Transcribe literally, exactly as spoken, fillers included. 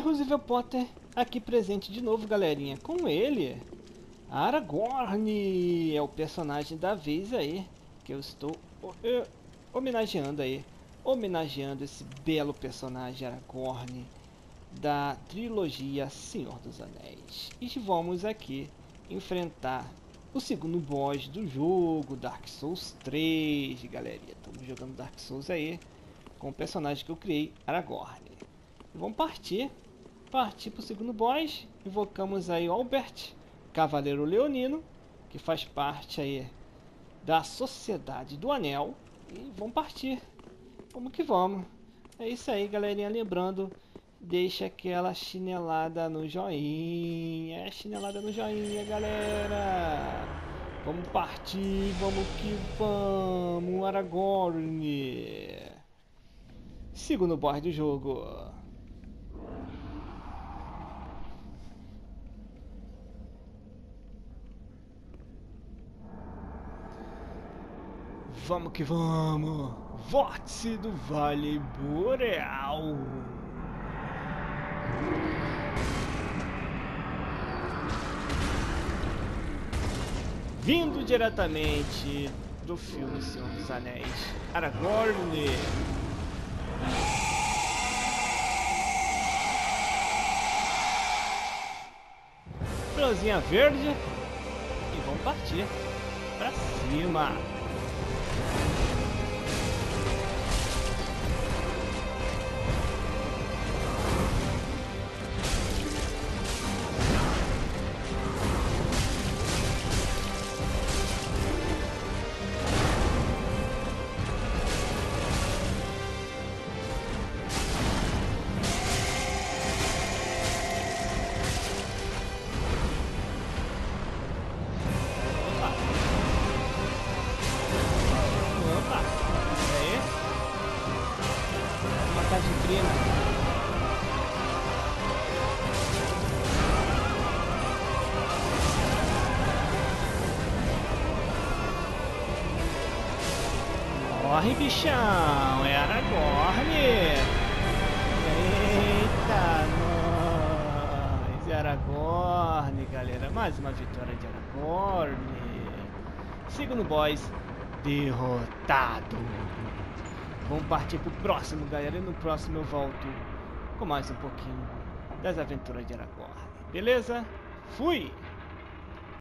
Roosevelt Potter aqui presente de novo, galerinha. Com ele, Aragorn é o personagem da vez aí, que eu estou uh, homenageando aí. Homenageando esse belo personagem Aragorn da trilogia Senhor dos Anéis. E vamos aqui enfrentar o segundo boss do jogo, Dark Souls três, galerinha. Estamos jogando Dark Souls aí com o personagem que eu criei, Aragorn. E vamos partir, partir para o segundo boss. Invocamos aí Albert, Cavaleiro Leonino, que faz parte aí da Sociedade do Anel. E vamos partir. Vamos que vamos. É isso aí, galerinha. Lembrando, deixa aquela chinelada no joinha. É chinelada no joinha, galera. Vamos partir, vamos que vamos. Aragorn. Segundo boss do jogo. Vamos que vamos. Vórtice do Vale Boreal. Vindo diretamente do filme Senhor dos Anéis, Aragorn. Florzinha verde. E vamos partir pra cima. Corre, bichão, é Aragorn. Eita, nós, é Aragorn, galera. Mais uma vitória de Aragorn. Segundo boss derrotado. Vamos partir pro próximo, galera. E no próximo eu volto com mais um pouquinho das aventuras de Aragorn. Beleza? Fui!